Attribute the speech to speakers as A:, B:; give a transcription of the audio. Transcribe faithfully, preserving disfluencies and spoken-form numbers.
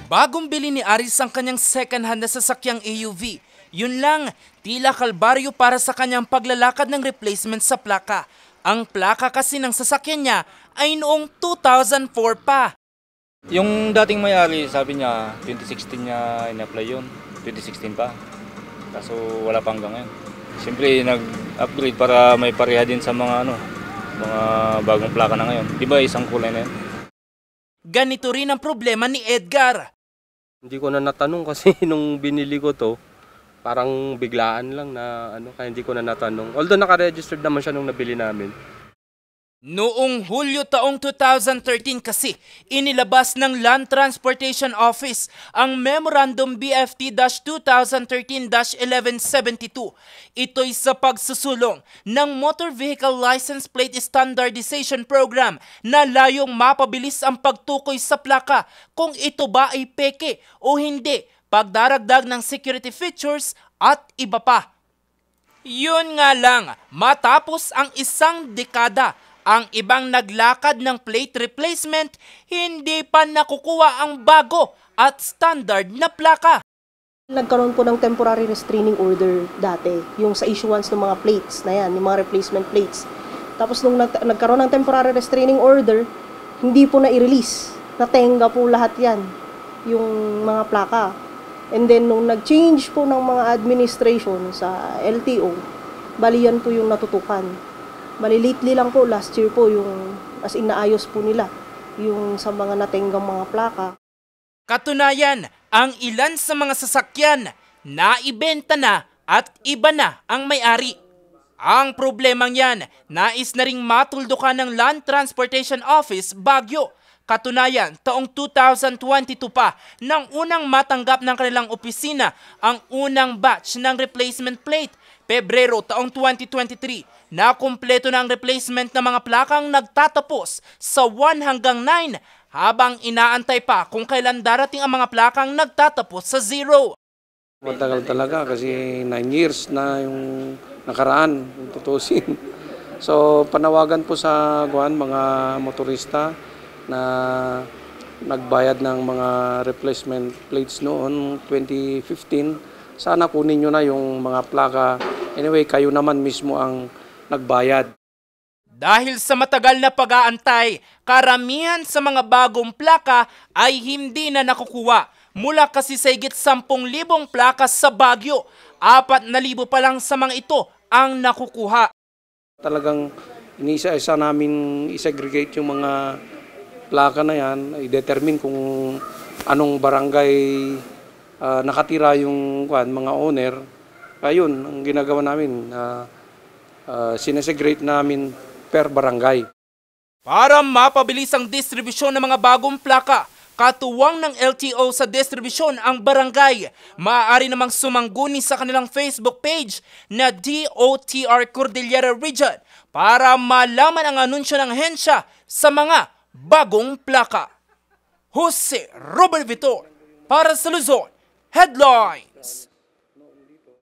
A: Bagong bili ni Aris ang kanyang second-hand na sasakyang A U V. Yun lang, tila kalbaryo para sa kanyang paglalakad ng replacement sa plaka. Ang plaka kasi ng sasakyan niya ay noong two thousand four pa.
B: Yung dating may-ari, sabi niya, twenty sixteen niya in-apply yun. twenty sixteen pa. Kaso wala pa hanggang ngayon. Siyempre, nag-upgrade para may pareha din sa mga ano, mga bagong plaka na ngayon. Di ba isang kulay na yun?
A: Ganito rin ang problema ni Edgar.
C: Hindi ko na natanong kasi nung binili ko to, parang biglaan lang na ano, kaya hindi ko na natanong. Although naka-registered naman siya nung nabili namin.
A: Noong Hulyo taong two thousand thirteen kasi, inilabas ng Land Transportation Office ang Memorandum B F T twenty thirteen dash eleven seventy-two. Ito'y sa pagsusulong ng Motor Vehicle License Plate Standardization Program na layong mapabilis ang pagtukoy sa plaka kung ito ba ay peke o hindi, pagdaragdag ng security features at iba pa. Yun nga lang, matapos ang isang dekada, ang ibang naglakad ng plate replacement, hindi pa nakukuha ang bago at standard na plaka.
D: Nagkaroon po ng temporary restraining order dati, yung sa issuance ng mga plates na yan, yung mga replacement plates. Tapos nung nag nagkaroon ng temporary restraining order, hindi po na-i-release. Natenga po lahat yan, yung mga plaka. And then nung nag-change po ng mga administration sa L T O, bali yan po yung natutukan. Bali, lately lang po, last year po, yung as in naayos po nila yung sa mga natenggang mga plaka.
A: Katunayan, ang ilan sa mga sasakyan naibenta na at iba na ang may-ari. Ang problemang yan, nais na ring matuldukan ng Land Transportation Office Baguio. Katunayan, taong two thousand twenty-two pa, nang unang matanggap ng kanilang opisina ang unang batch ng replacement plate. Pebrero taong twenty twenty-three, nakumpleto na ang replacement ng mga plakang nagtatapos sa one hanggang nine habang inaantay pa kung kailan darating ang mga plakang nagtatapos sa zero.
E: Matagal talaga kasi nine years na yung nakaraan, kung tutusin. So panawagan po sa guan, mga motorista na nagbayad ng mga replacement plates noon twenty fifteen, sana kunin nyo na yung mga plaka. Anyway, kayo naman mismo ang nagbayad.
A: Dahil sa matagal na pag-aantay, karamihan sa mga bagong plaka ay hindi na nakukuha. Mula kasi sa higit sampung libong plaka sa Baguio, apat na libo pa lang sa mga ito ang nakukuha.
E: Talagang inisa-isa namin isegregate yung mga plaka na yan, i-determine kung anong barangay uh, nakatira yung kwan, mga owner. Ayun, ang ginagawa namin, uh, uh, sinesegregate namin per barangay.
A: Para mapabilis ang distribusyon ng mga bagong plaka, katuwang ng L T O sa distribusyon ang barangay, maaari namang sumangguni sa kanilang Facebook page na D O T R Cordillera Region para malaman ang anunsyo ng ahensya sa mga bagong plaka. Jose Robert Vitor para sa Luzon Headlines.